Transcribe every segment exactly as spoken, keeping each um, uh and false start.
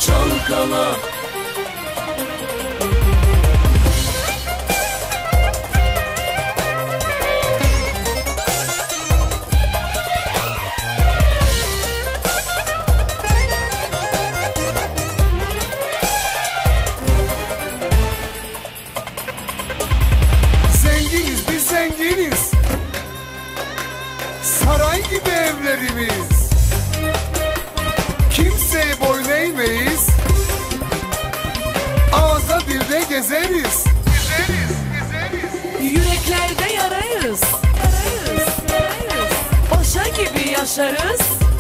çalkala. Zenginiz biz zenginiz, saray gibi evlerimiz, kimseye boyun eğmeyiz, ağza dilde gezeriz. Gezeriz, gezeriz. Yüreklerde yarayız, yarayız, yarayız. Paşa gibi yaşarız.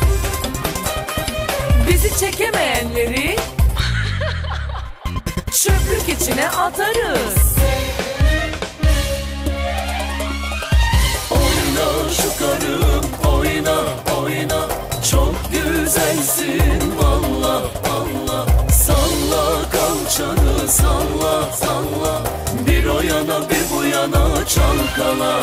Bizi çekemeyenleri çöplük içine atarız. Oyna şu karım, oyna, oyna. Çok güzelsin valla, valla. Salla kalçanı, salla, salla. Bir o yana bir bu yana çalkala.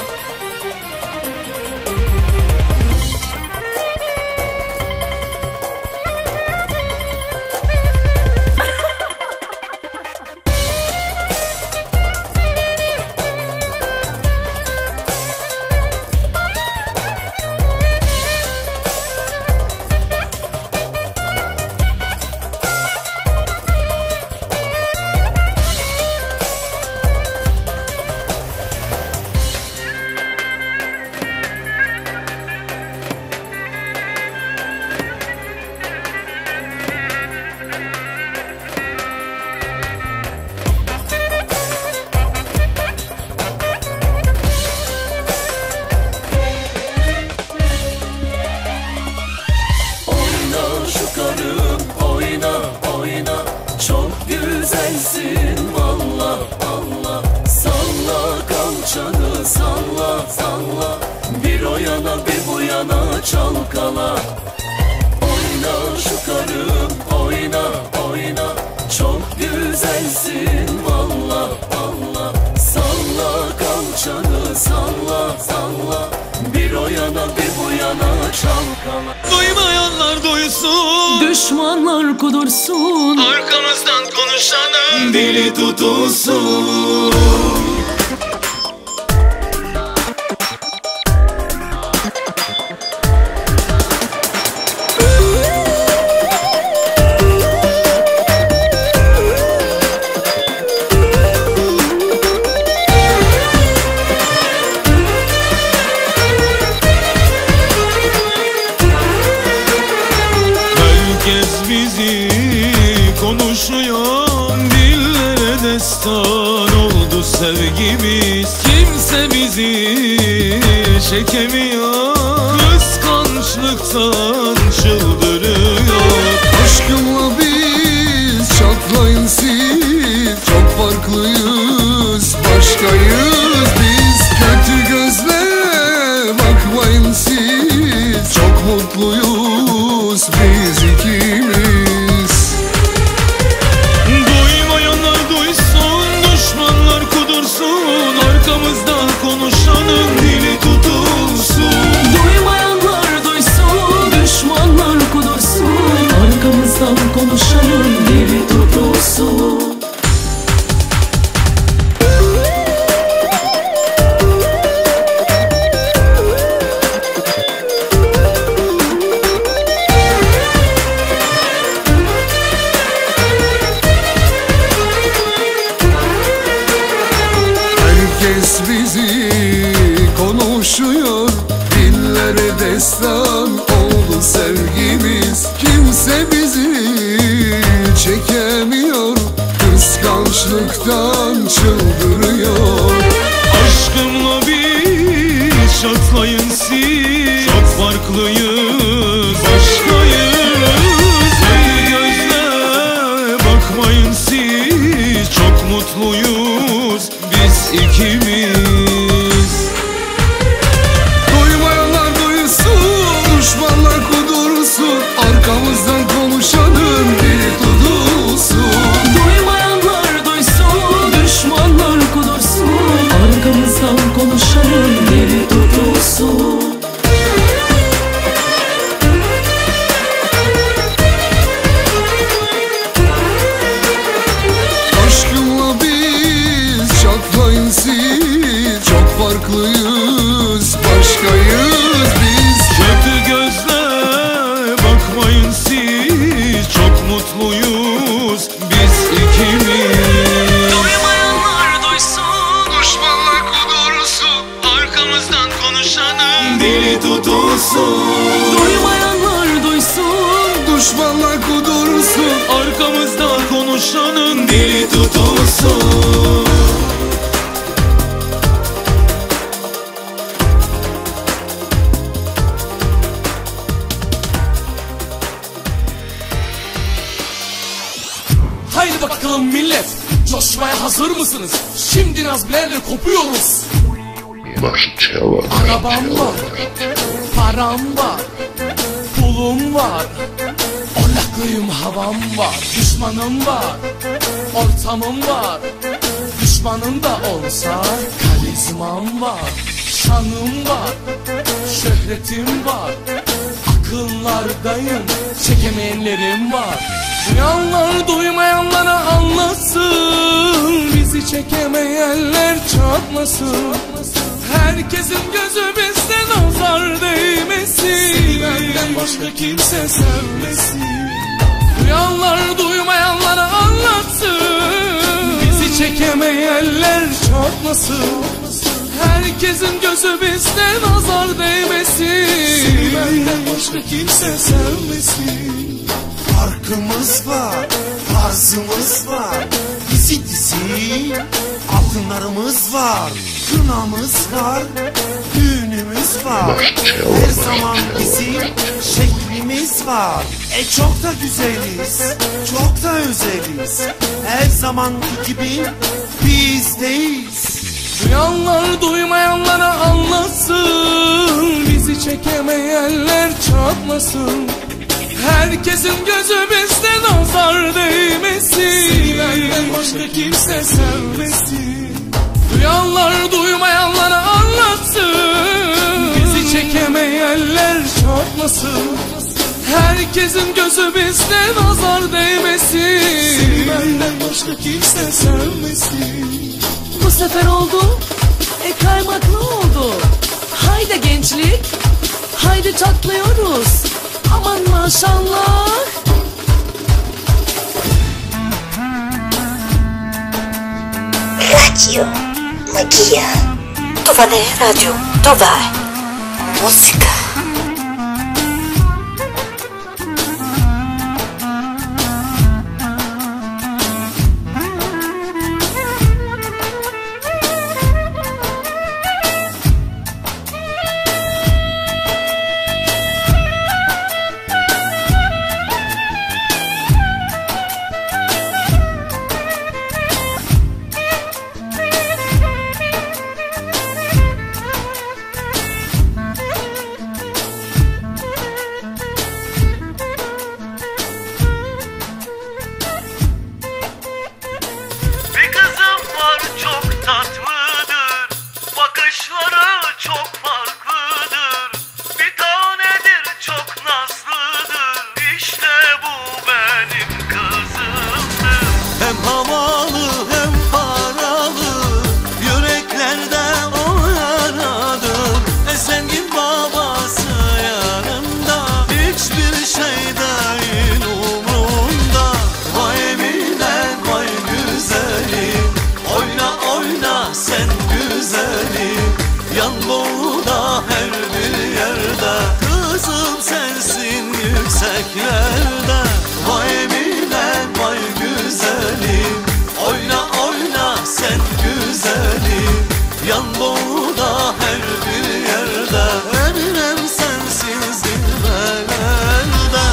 Çok güzelsin valla, valla. Salla kalçanı, salla, salla. Bir o yana bir bu yana çalkala. Oyna şu karım, oyna, oyna. Çok güzelsin valla, valla. Salla kalçanı, salla, salla. Bir o yana bir bu yana çalkala. Duymayanlar duysun, Düşmanlar kudursun, arkamızdan konuşanın dili tutulsun. Herkes bizi konuşuyor, dillere destan oldu sevgimiz. Kimse bizi çekemiyor, kıskançlıktan çıldırıyor. Aşkımla biz çatlayın siz, çok farklıyız, başkayız biz. Kötü gözle bakmayın siz, çok mutluyuz biz ikimiz. Duymayanlar duysun, düşmanlar kudursun, arkamızdan konuşanın dili tutulsun. duymayanlar duysun, düşmanlar kudursun, arkamızdan konuşanın dili tutulsun. Herkes bizi konuşuyor, dillere destan oldu sevgimiz. Kimse bizi çekemiyor, kıskançlıktan çıldırıyor. Aşkımla biz çatlayın siz, çok farklıyız, başkayız. Kötü gözle bakmayın siz, çok mutluyuz biz ikimiz. Duymayanlar duysun, düşmanlar kudursun, arkamızdan konuşanın dili tutulsun. Duymayanlar duysun, düşmanlar kudursun, arkamızdan konuşanın dili tutulsun. sensiz. Çok farklıyız, başkayız biz. Kötü gözle bakmayın siz, çok mutluyuz biz ikimiz. Duymayanlar duysun, Düşmanlar kudursun, Arkamızdan konuşanın Dili tutulsun. duymayanlar duysun, düşmanlar kudursun. Arkamızdan konuşanın Dili tutulsun. Haydi bakalım millet, coşmaya hazır mısınız? Şimdi nazbilerle kopuyoruz. Arabam var, param var, pulum var, orlaklıyım havam var. Düşmanım var, ortamım var. Düşmanım da olsa karizmam var. Şanım var, şöhretim var. Akıllardayım, çekemeyenlerim var. Duyanlar duymayanlara anlatsın, bizi çekemeyenler çatmasın. Herkesin gözü bizde, nazar değmesin. Benden başka kimse sevmesin. Duyanlar duymayanlara anlatsın, bizi çekemeyenler çatmasın. Herkesin gözü bizde, nazar değmesin. Benden başka kimse sevmesin. Farkımız var, tarzımız var. Dizi dizi altınlarımız var. Kınamız var, düğünümüz var. Her zaman bizim şeklimiz var. E çok da güzeliz, çok da özeliz. Her zamanki gibi bizdeyiz. Duyanlar duymayanlara anlatsın, bizi çekemeyenler çatmasın. Herkesin gözü bizde, nazar değmesin. Benden başka kimse sevmesin. Duyanlar duymayanlara anlatsın, bizi çekemeyenler çatmasın. Herkesin gözü bizde, nazar değmesin. Benden başka kimse sevmesin. bu sefer oldu, e kaymaklı oldu. Haydi gençlik, haydi çatlıyoruz. Aman maşallah. Radio Magia. To va nel radio, to vai. Musica. Bir kızım var çok tatlıdır, bakışları çok farklıdır. Bir tanedir, çok nazlıdır, işte bu benim kızımdır. Hem havalı hem paralı, yüreklerde o yaradır. E zengin babası yanında, hiçbir şey değil umrunda. Vay Emine vay güzelim, oyna oyna sen güzelim. Yan burada her bir yerde, kızım sensin yükseklerde. Vay Emine vay güzelim, oyna oyna sen güzelim. Yan burada her bir yerde, Eminem sensin zirvelerde.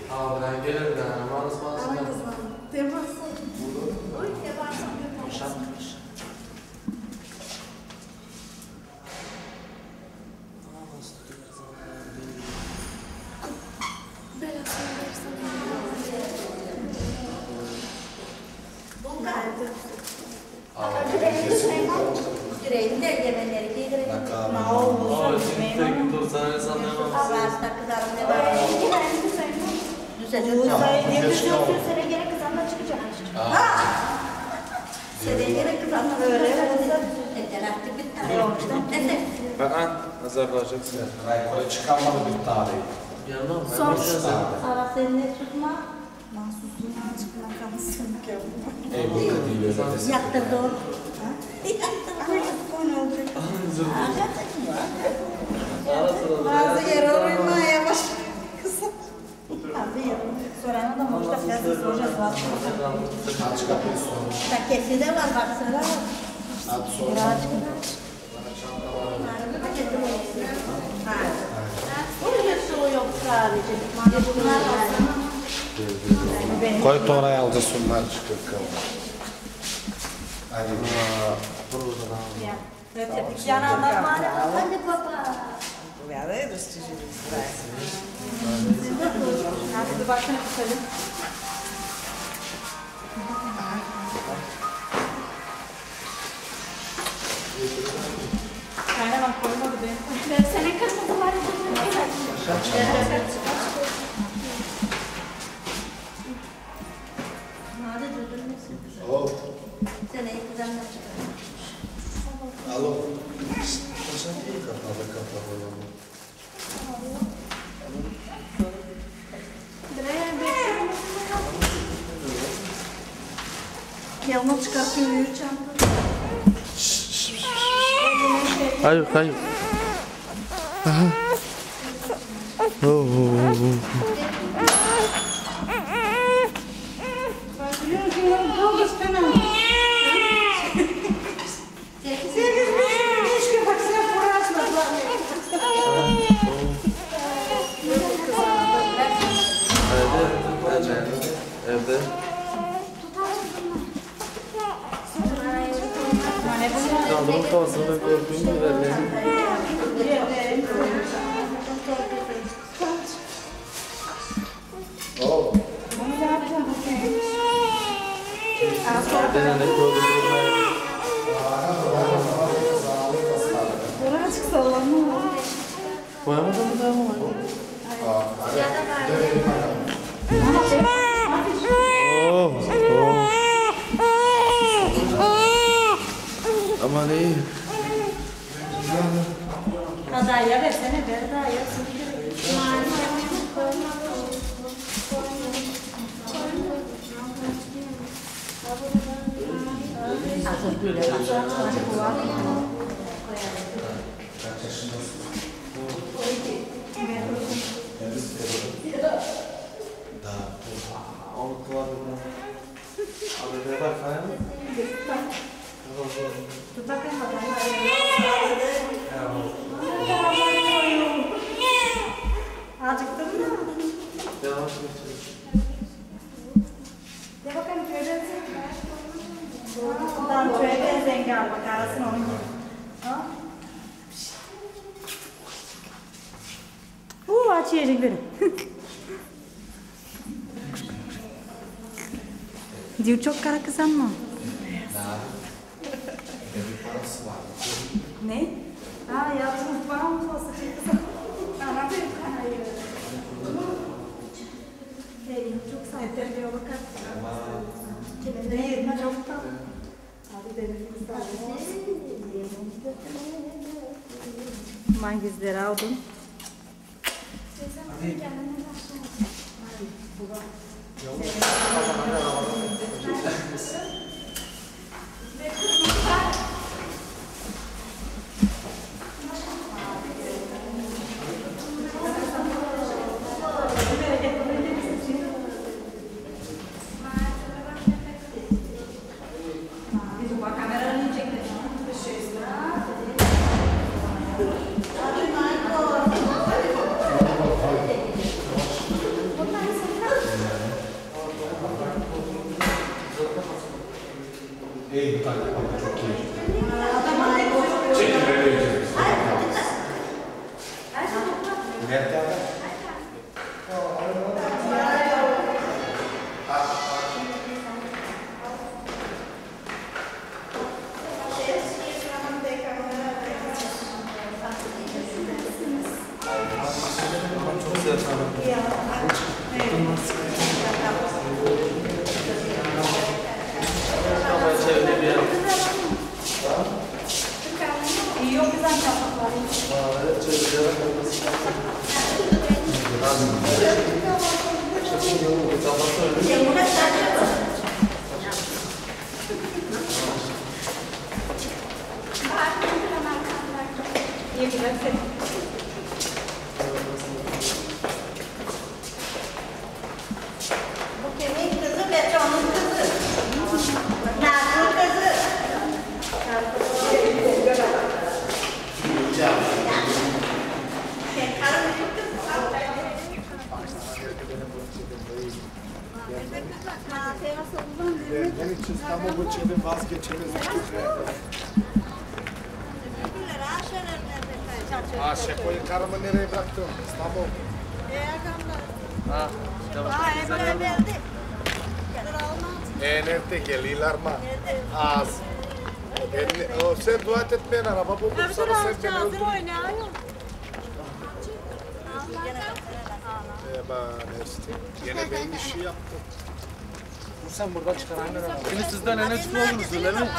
Ha ben gelirim yani. Marız marız. Teması. Oy teması. Boşanmış. Yüreğini de yemenleri giydirelim. Aa, tek dur sana ne sanmıyorum. Ağızda kızarım ne var? Düzecek. Düzecek. Sene gerek kızanla çıkacak. Sene gerek kızanla öyle olsa. Etelahtı bitti. Neyse. Bakın Azerbaycan. Raykoya çıkarmadı bir tarihi. Yanına mı? Son. Sonra seninle tutma. Mahsusluğundan çıkma kalsın. Ey bu da değil öyle. Yaktırdı onu. Bazı yer olmaya baş. Bazı yer. Sonra da boşta biraz soracağız var. Aç kapıyı sonra. Paketi de var baksana. Aç sonra. Aç Bu yok sadece. Bunlar Koy oraya alacağız sunlar çıkıyor. Hadi. yanağından var. Hadi baba. Hadi bakın kısalım. Aynen bak koymadı beni. Senin kırmızı var ya. Hadi durdurmasın. Hop. Seneyi kızanlar çıkar. Alo. Kaçan iyi kapalı kapalı. Yanına çıkartıyor yürü çanta. Hayır hayır. Oh, oh, oh. Evde. Evde. Kaldırım fazla gördüğüm gibi. Oh. Denene gördüğüm Buraya çık sallanma. koyamadım mı daha mı? Oh, oh. Aman iyi. Kadaya versene ver daha ya. Hazır böyle Abi de bak hayal. Tut bakayım bakalım. Acıktın mı? Devam geçelim. De bakalım köyden Buradan köye benzeyen gel bak arasın onun gibi. Ha? Uuu aç yiyecekleri. Diyor çok kara kızan mı? Ne? Ha yaptım bana mı olsa çıktı. Ana bir kanayı. Hey çok sahipler diyor bakar. Kendine yerine çok tatlı. Hadi denedim sadece. Mangizleri aldım. İyi, hadi baba çok iyi. Çekin böyle yiyeceğiz. Nerede abi? Çok güzel sana. Yok güzel yapmaklar. Evet, çocuklara kalması. Lazım. Çocukların yolu kapatsa öyle. İyi güzel. Bu kimin kızı? Betron'un kızı. Nazlı'nın kızı. Ben için İstanbul için vazgeçilmez bir şey. Ha, Şeko'yu karımı nereye bıraktım? İstanbul. Ha, tamam. E nerede geliyorlar mı? Az. E, o, sen dua et ben araba buldum sana sen beni öldür. E ben işte. Yine ben işi yaptım. Sen burada çıkar aynen araba. Şimdi sizden en eski oldunuz öyle mi?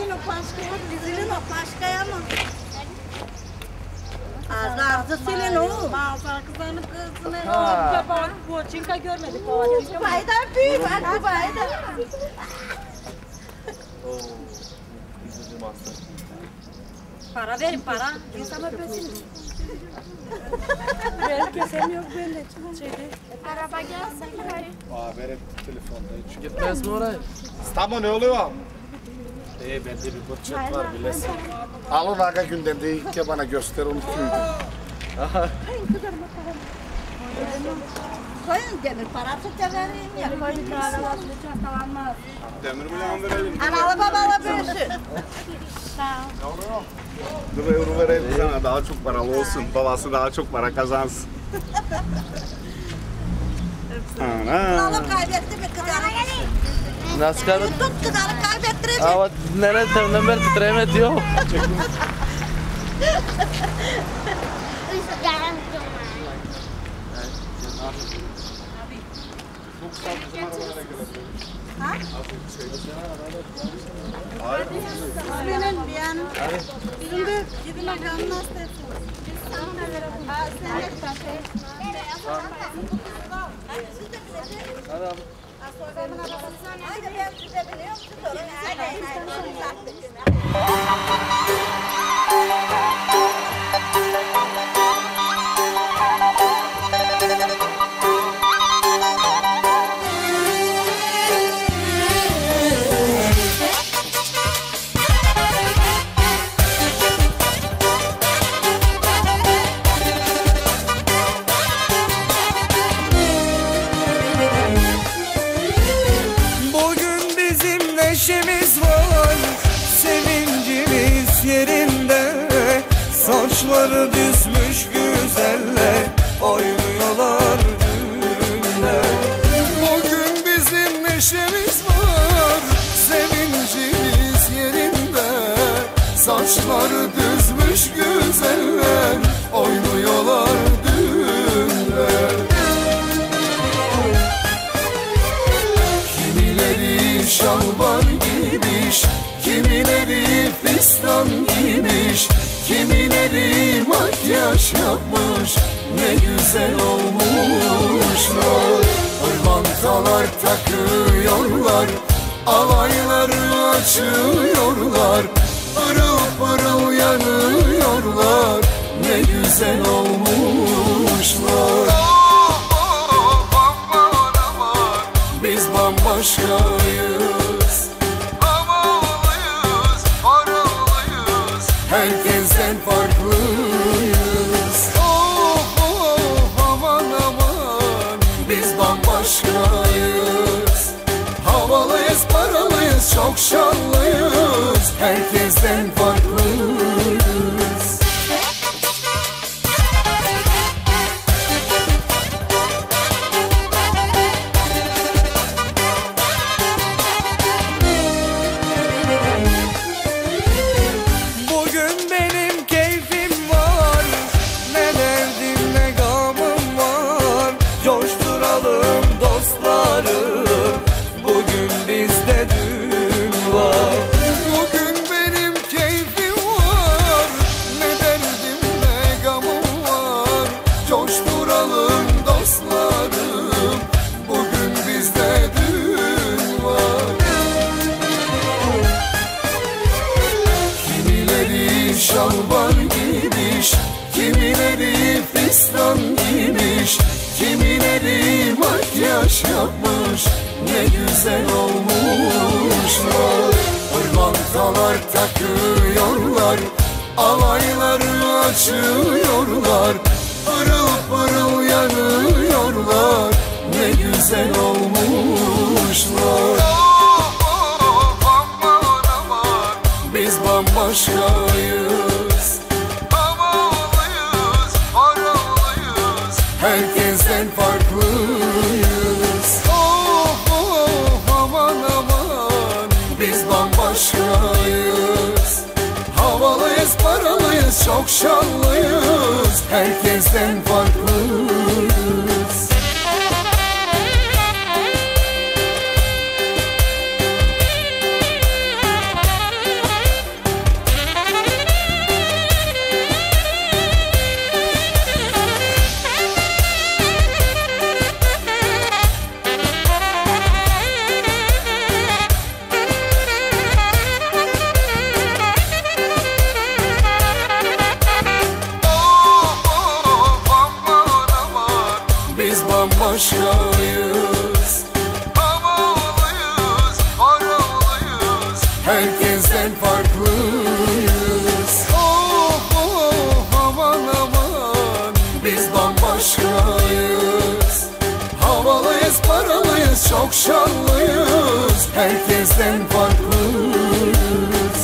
Azardı senin o. Bazı kızların kızını yapar. Bu çinka görmedik o. Kubaydan büyük. Kubaydan. Oo. Üzücü mahzun. Para verin para. İnsan öpesin. Ben kesemiyor böyle. Şeyde. Araba gelsin. Aa verin telefonda hiç. Gitmez mi oraya? İstanbul ne oluyor? Ee bende bir burçak var bilesin. Al onu aga günden de ilk bana göster onu kuydu. Koyun demir parası da vereyim ya. Demir mi yan verelim? Analı babalı büyüsün. Dur euro verelim sana daha çok paralı olsun. Babası daha çok para kazansın. Ana. Oğlum kaybetti mi kızarı? Nasıl kaybet? Tut kızarı kaybettirecek. Ama nerede teminden beri titreyemedi yok. Benim bir an. Şimdi gidin bakalım nasıl etsiniz. Ha sen et şey. Hadi abi. Haydi ben size biliyor musun? Haydi haydi. Bugün bizim neşemiz var, sevincimiz yerinde. Saçları düzmüş güzeller, oynuyorlar düğünde. Bugün bizim neşemiz var, sevincimiz yerinde. Saçları düzmüş güzeller, oynuyorlar düğünde. Kimileri şalvar giymiş, kimileri fistan giymiş, kimileri makyaj yapmış, ne güzel olmuşlar. Pırlantalar takıyorlar, alayları açıyorlar, pırıl pırıl yanıyorlar, ne güzel olmuşlar. Biz bambaşkayız, havalıyız, paralıyız, herkesten farklıyız. Of of aman aman, biz bambaşkayız, havalıyız. Havalıyız, paralıyız, çok şanlıyız, herkesten farklıyız. Bugün benim keyfim var, ne derdim ne gamım var. Coşturalım dostlarım, bugün bizde düğün var. Bugün benim keyfim var, ne derdim ne gamım var. Coşturalım dostlarım, bugün bizde düğün var. Kimileri şalvar giymiş, kimileri fistan giymiş, kimileri makyaj yapmış, ne güzel olmuşlar. Pırlantalar takıyorlar, alayları açıyorlar, pırıl pırıl yanıyorlar, ne güzel olmuşlar. Biz bambaşkayız, havalıyız, paralıyız, herkesten farklıyız. Oh oh aman aman, biz bambaşkayız, havalıyız, paralıyız, çok şanlıyız, herkesten farklıyız. Biz bambaşkayız, havalıyız, paralıyız, herkesten farklıyız. Oh oh aman aman, biz bambaşkayız, havalıyız, paralıyız, çok şanlıyız, herkesten farklıyız.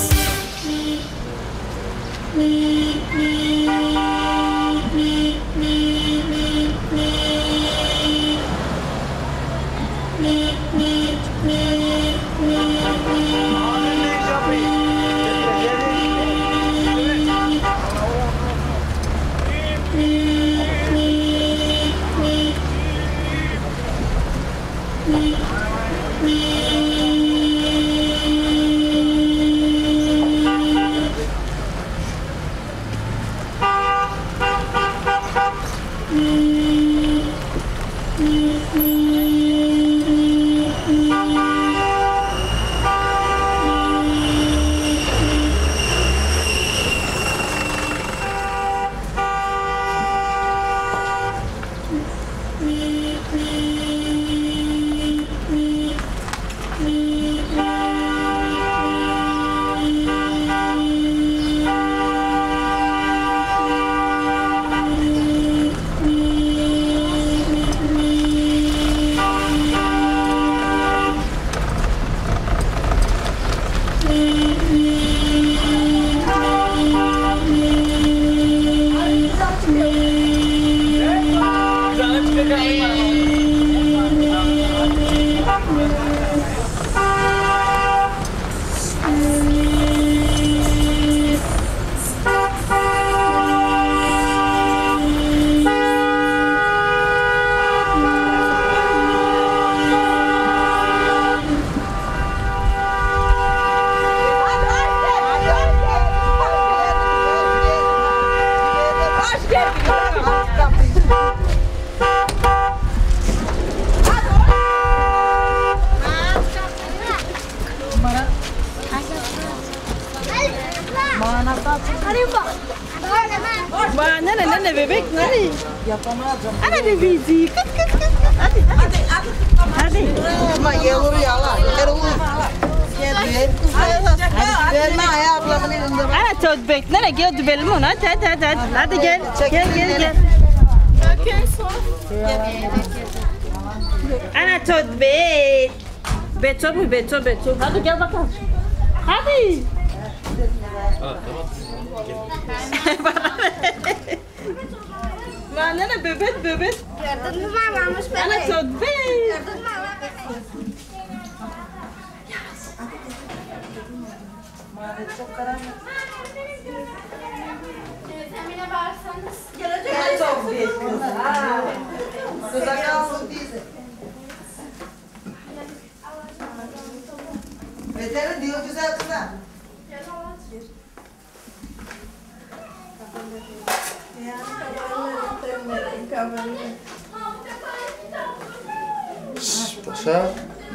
Bana ne ne bebek nereye? Yapamayacağım. Ana bebeği. Kıt kıt kıt. Hadi hadi. Hadi. Ama yavru yalan. Ana tozbek nereye geldi benim ona? Hadi hadi hadi. Hadi, hadi gel. Gel gel gel. Ana tozbek. Beto bu, Beto, Beto. Hadi gel bakalım. Hadi. Bana ne bebek bebek. Gördün mü mamamış bebek? Ana çok bey. Gördün mü mama bebek? Çok karanlık. Teyzemine bağırsanız. Gelecek çok büyük kız. Kıza kalsın dizi. Beter'in diyor güzel kıza. Paşa.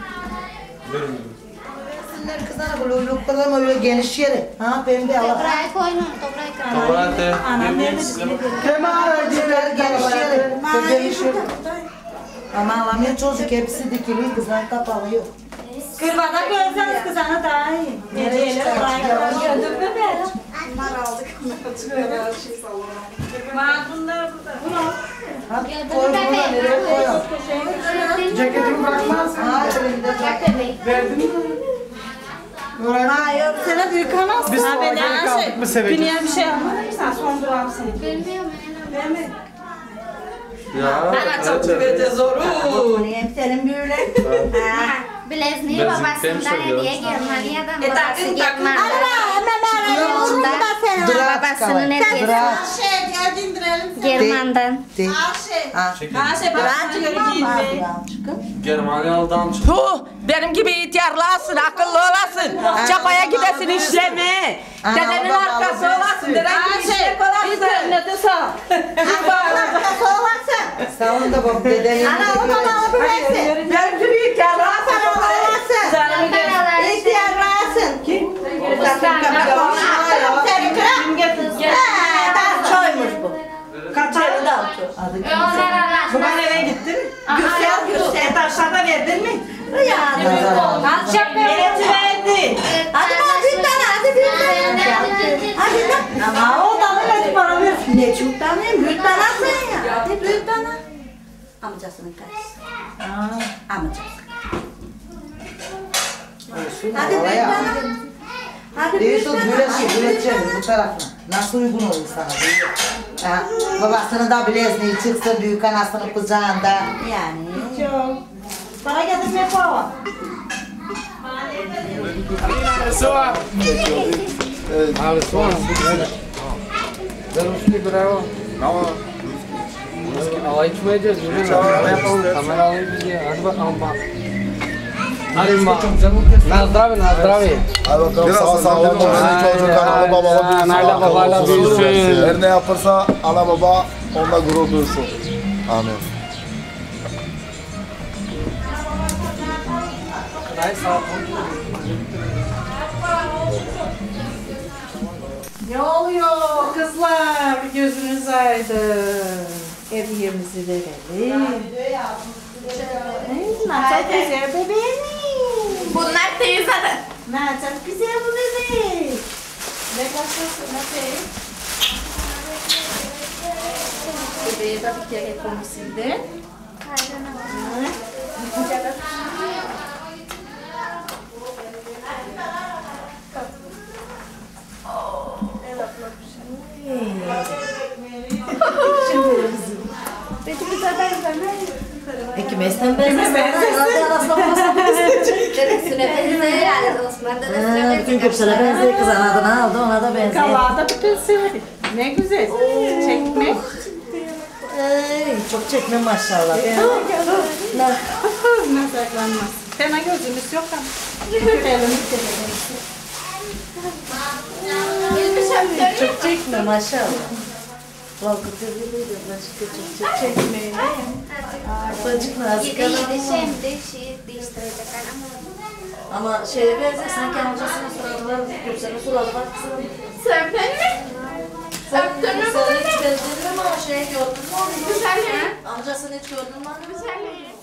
Sinler kızana böyle uyluklar ama öyle geniş yeri. Ha pembe ala. Toprağı koyun, toprağı koyun. Toprağı te. Pembe aracılar geniş yeri. Geniş yeri. Ama alamıyor çocuk hepsi dikili kızlar kapalı yok. Kırmada görseniz kızana daha iyi. Geceyle olaylar gördün mü be? Bunlar aldık. Bunlar şey salona. Var bunlar burada. Hadi koy bunu nereye koyalım? Ceketimi bırakmaz. Ha elimde ceket. Verdin mi? Hayır, sana büyük kanal. Biz sonra geri kaldık mı seveceğiz? Dünya bir şey anladın mı sen? Son durağım seni. Bilmiyorum. Verme. Ya. Ben çok güvece zoru. Hep senin böyle. Bilezniği Ben babasından zıplayayım hediye Germanya'dan. E, Babası takın, takın. Germanya'dan. Babasının hediyesi. Şey hadi indirelim. German'dan. Ha. Ha şey bırak giyinmeyi. Germanya'dan çık. Puh, benim gibi ihtiyarlasın, akıllı olasın. Çapaya gidesin işleme. Dedenin arkası olasın, deden gibi işlek olasın. İnternete sağ. Arkası olasın. Sağın da bak dedenin. Ana onu bana bıraksın. Benim gibi ihtiyarlasın. Zararı gel. İhtiyarlasın. Kim? Çoymuş bu. Kaç ayında aldı? Baban eve gitti mi? Gürsel, Gürsel. Taşlarda verdin mi? Yani. Kaç yapma? Bileti verdi. Hadi bana bir tane, hadi bir tane. Hadi da. Ama o da verdi para ver. Ne çok tane, büyük tane sen ya. Hadi büyük tane. Amcasının karısı. Amcası. Hadi büyük tane. Hadi büyük tane. Güleçe, güleçe bu tarafına. Nasıl uygun olur sana? Ha, babasının da bilezniği çıksın büyük anasının kucağında. Yani. Çok. Para getirme kova. Soğan. Abi soğan. Zarusli bravo. Ama Hava içmeyeceğiz. Yürü. Kamera yapalım. Kamera alayım bizi. Hadi bakalım bak. Hadi bak. Nazdravi, nazdravi. hadi bakalım sağ sağlam olsun çocuk ana baba büyüsün. Ana babayla büyüsün. Her ne yaparsa ana baba onunla gurur duysun. Amin. Ne oluyor kızlar? Gözünüz aydın. Hediyemizi verelim. Nasıl güzel bebeğim. Bunlar teyzeden. Nasıl güzel bu bebek. Ne başlasın nasıl? Bebeği de bir kere konusuydu. Peki bir sefer benzemez. Ekmezden benzesin. Dedesine benziyor yani. Osman dedesine Bütün köpsele benziyor. Kız anadını aldı ona da benziyor. Kalağa da bütün sivri. Ne güzel. Çekmek. Ay, çok çekme maşallah. Nasıl saklanmaz. Fena gözümüz yok ama. Çok çekme maşallah. Korkutuyor gibiydi. Başka çok çok çekmeyin. Bacık nazik Yedi adam. yedi şimdi şey değiştirecek ama. Ama şeye benziyor. Sanki amcasının suradı var. Köpsele suradı var. Söptün mü? Öptün mü Sen bunu? hiç benziyor ama şey gördün mü onu? Güzel mi? Amcasını hiç gördün mü? Güzel mi?